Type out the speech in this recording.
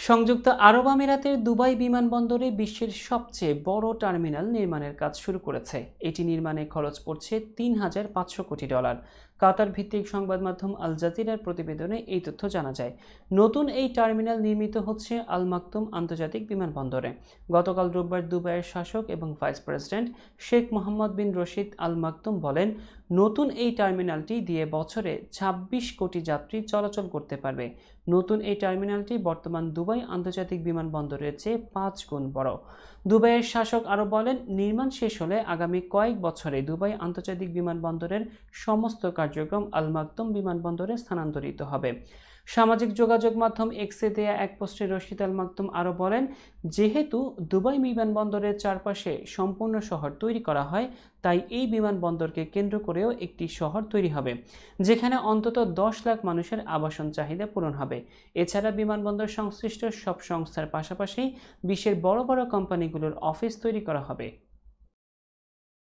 সংযুক্ত আরব আমিরাতের দুবাই বিমানবন্দরে বিশ্বের সবচেয়ে বড় টার্মিনাল নির্মাণের কাজ শুরু করেছে। এটি নির্মাণে খরচ পড়ছে $3,500 কোটি। কাতার ভিত্তিক সংবাদ মাধ্যম আল জাজিরার প্রতিবেদনে এই তথ্য জানা যায়। নতুন এই টার্মিনাল নির্মিত হচ্ছে আল মাকতুম আন্তর্জাতিক বিমানবন্দরে। গতকাল রোববার দুবাইয়ের শাসক এবং vice president Sheikh Mohammed bin Rashid Al Maktoum বলেন, নতুন এই টার্মিনালটি দিয়ে বছরে ২৬ কোটি যাত্রী চলাচল করতে পারবে। নতুন এই টার্মিনালটি বর্তমান দুবাই আন্তর্জাতিক বিমানবন্দরের চেয়ে ৫ গুণ বড়। দুবাইয়ের শাসক আরও বলেন, নির্মাণ শেষ হলে আগামী কয়েক বছরে দুবাই আন্তর্জাতিক বিমানবন্দরের সমস্ত কার্যক্রম আল মাকতুম বিমানবন্দরে স্থানান্তরিত হবে। সামাজিক যোগাযোগ মাধ্যম এক্সে দেয়া এক পোস্টে রশিদ আল মাকতুম আরও বলেন, যেহেতু দুবাই বিমানবন্দরের চারপাশে সম্পূর্ণ শহর তৈরি করা হয়, তাই এই বিমানবন্দরকে কেন্দ্র করেও একটি শহর তৈরি হবে, যেখানে অন্তত ১০ লাখ মানুষের আবাসন চাহিদা পূরণ হবে। এছাড়া বিমানবন্দর সংশ্লিষ্ট সব সংস্থার পাশাপাশি বিশ্বের বড় বড় কোম্পানিগুলোর অফিস তৈরি করা হবে।